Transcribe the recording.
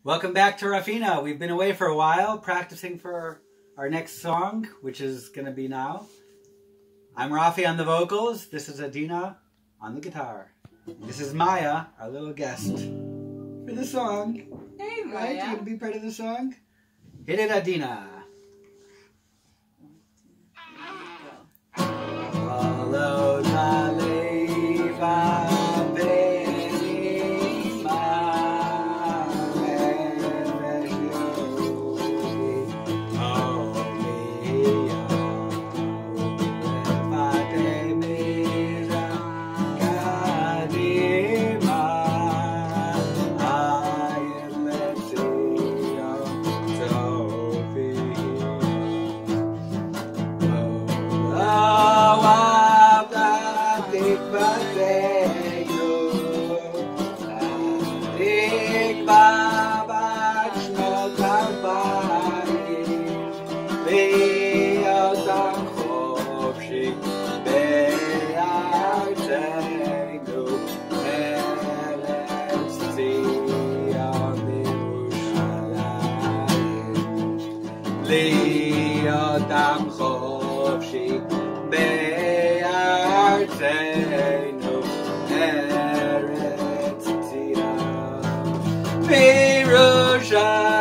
Welcome back to Rafina. We've been away for a while practicing for our next song, which is going to be now. I'm Rafi on the vocals. This is Adina on the guitar. This is Maya, our little guest for the song. Hey, Maya. Right? You going to be part of the song? Hit it, Adina. Follow the leva. Adam חופשי בארצנו ארץ ציון בירושלים